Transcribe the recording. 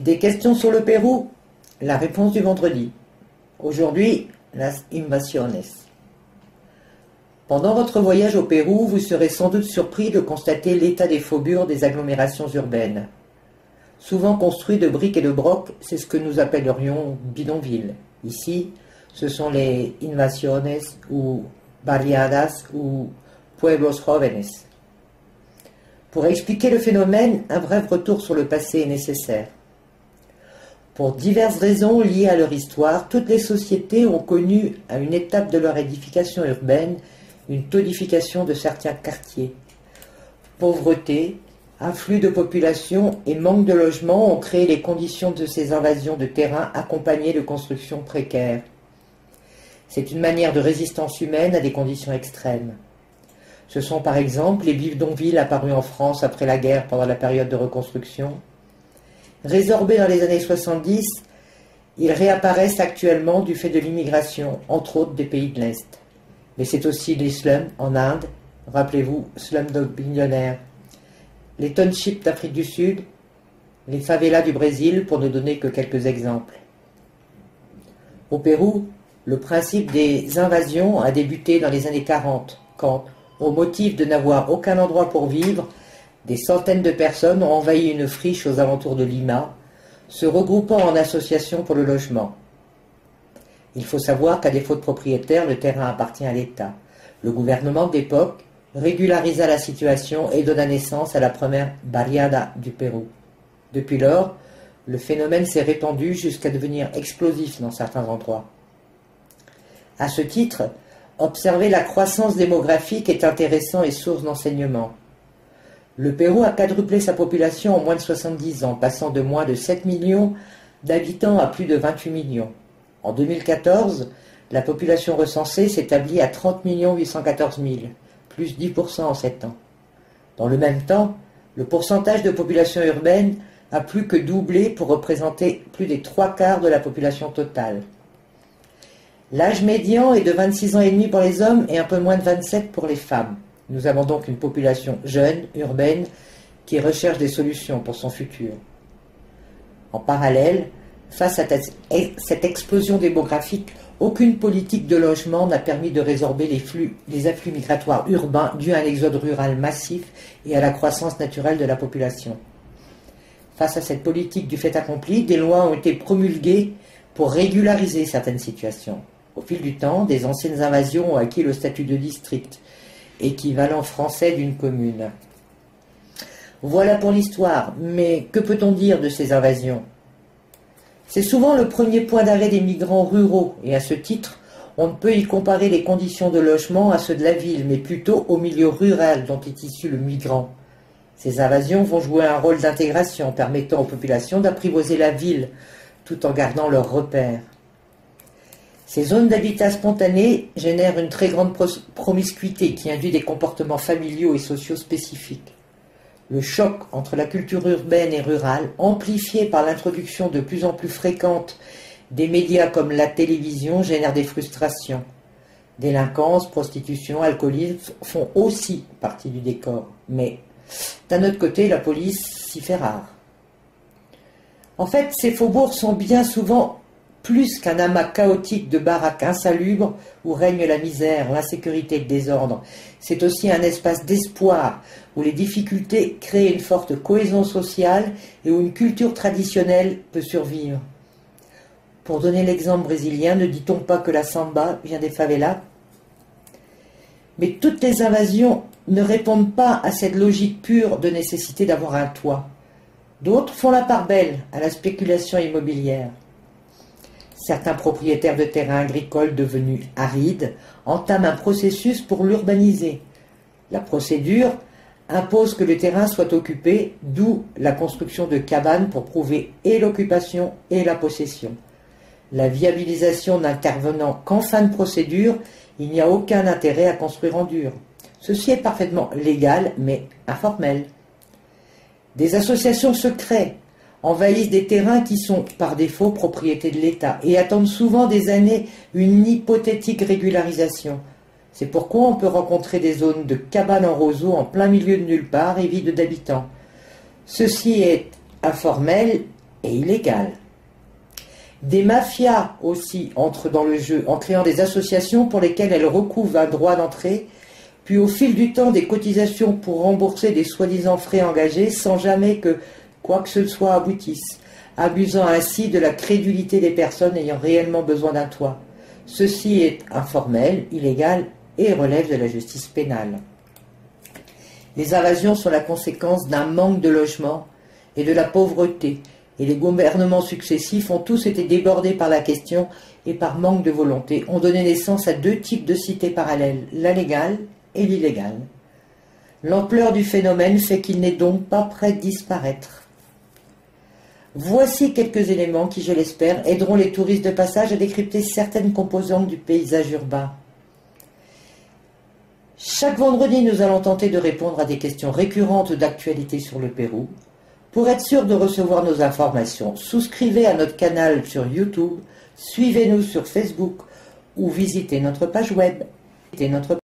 Des questions sur le Pérou? La réponse du vendredi. Aujourd'hui, las invasiones. Pendant votre voyage au Pérou, vous serez sans doute surpris de constater l'état des faubourgs des agglomérations urbaines. Souvent construits de briques et de brocs, c'est ce que nous appellerions bidonvilles. Ici, ce sont les invasiones ou barriadas ou pueblos jóvenes. Pour expliquer le phénomène, un bref retour sur le passé est nécessaire. Pour diverses raisons liées à leur histoire, toutes les sociétés ont connu, à une étape de leur édification urbaine, une tonification de certains quartiers. Pauvreté, afflux de population et manque de logement ont créé les conditions de ces invasions de terrain accompagnées de constructions précaires. C'est une manière de résistance humaine à des conditions extrêmes. Ce sont par exemple les bidonvilles apparus en France après la guerre pendant la période de reconstruction. Résorbés dans les années 70, ils réapparaissent actuellement du fait de l'immigration, entre autres des pays de l'Est. Mais c'est aussi les slums en Inde, rappelez-vous, Slumdog Millionnaire, les townships d'Afrique du Sud, les favelas du Brésil, pour ne donner que quelques exemples. Au Pérou, le principe des invasions a débuté dans les années 40, quand, au motif de n'avoir aucun endroit pour vivre, des centaines de personnes ont envahi une friche aux alentours de Lima, se regroupant en associations pour le logement. Il faut savoir qu'à défaut de propriétaire, le terrain appartient à l'État. Le gouvernement d'époque régularisa la situation et donna naissance à la première barriada du Pérou. Depuis lors, le phénomène s'est répandu jusqu'à devenir explosif dans certains endroits. À ce titre, observer la croissance démographique est intéressant et source d'enseignement. Le Pérou a quadruplé sa population en moins de 70 ans, passant de moins de 7 millions d'habitants à plus de 28 millions. En 2014, la population recensée s'établit à 30 814 000, plus 10% en 7 ans. Dans le même temps, le pourcentage de population urbaine a plus que doublé pour représenter plus des 3/4 de la population totale. L'âge médian est de 26 ans et demi pour les hommes et un peu moins de 27 pour les femmes. Nous avons donc une population jeune, urbaine, qui recherche des solutions pour son futur. En parallèle, face à cette explosion démographique, aucune politique de logement n'a permis de résorber les afflux migratoires urbains dus à un exode rural massif et à la croissance naturelle de la population. Face à cette politique du fait accompli, des lois ont été promulguées pour régulariser certaines situations. Au fil du temps, des anciennes invasions ont acquis le statut de district, équivalent français d'une commune. Voilà pour l'histoire, mais que peut-on dire de ces invasions? C'est souvent le premier point d'arrêt des migrants ruraux, et à ce titre, on ne peut y comparer les conditions de logement à ceux de la ville, mais plutôt au milieu rural dont est issu le migrant. Ces invasions vont jouer un rôle d'intégration, permettant aux populations d'apprivoiser la ville, tout en gardant leurs repères. Ces zones d'habitat spontané génèrent une très grande promiscuité qui induit des comportements familiaux et sociaux spécifiques. Le choc entre la culture urbaine et rurale, amplifié par l'introduction de plus en plus fréquente des médias comme la télévision, génère des frustrations. Délinquance, prostitution, alcoolisme font aussi partie du décor. Mais, d'un autre côté, la police s'y fait rare. En fait, ces faubourgs sont bien souvent plus qu'un amas chaotique de baraques insalubres où règne la misère, l'insécurité et le désordre. C'est aussi un espace d'espoir où les difficultés créent une forte cohésion sociale et où une culture traditionnelle peut survivre. Pour donner l'exemple brésilien, ne dit-on pas que la samba vient des favelas? Mais toutes les invasions ne répondent pas à cette logique pure de nécessité d'avoir un toit. D'autres font la part belle à la spéculation immobilière. Certains propriétaires de terrains agricoles devenus arides entament un processus pour l'urbaniser. La procédure impose que le terrain soit occupé, d'où la construction de cabanes pour prouver et l'occupation et la possession. La viabilisation n'intervenant qu'en fin de procédure, il n'y a aucun intérêt à construire en dur. Ceci est parfaitement légal, mais informel. Des associations se créent, envahissent des terrains qui sont, par défaut, propriété de l'État et attendent souvent des années une hypothétique régularisation. C'est pourquoi on peut rencontrer des zones de cabanes en roseau en plein milieu de nulle part et vides d'habitants. Ceci est informel et illégales. Des mafias aussi entrent dans le jeu en créant des associations pour lesquelles elles recouvrent un droit d'entrée, puis au fil du temps des cotisations pour rembourser des soi-disant frais engagés sans jamais que quoi que ce soit aboutisse, abusant ainsi de la crédulité des personnes ayant réellement besoin d'un toit. Ceci est informel, illégal et relève de la justice pénale. Les invasions sont la conséquence d'un manque de logement et de la pauvreté, et les gouvernements successifs ont tous été débordés par la question et par manque de volonté ont donné naissance à deux types de cités parallèles, la légale et l'illégale. L'ampleur du phénomène fait qu'il n'est donc pas prêt de disparaître. Voici quelques éléments qui, je l'espère, aideront les touristes de passage à décrypter certaines composantes du paysage urbain. Chaque vendredi, nous allons tenter de répondre à des questions récurrentes d'actualité sur le Pérou. Pour être sûr de recevoir nos informations, souscrivez à notre canal sur YouTube, suivez-nous sur Facebook ou visitez notre page web.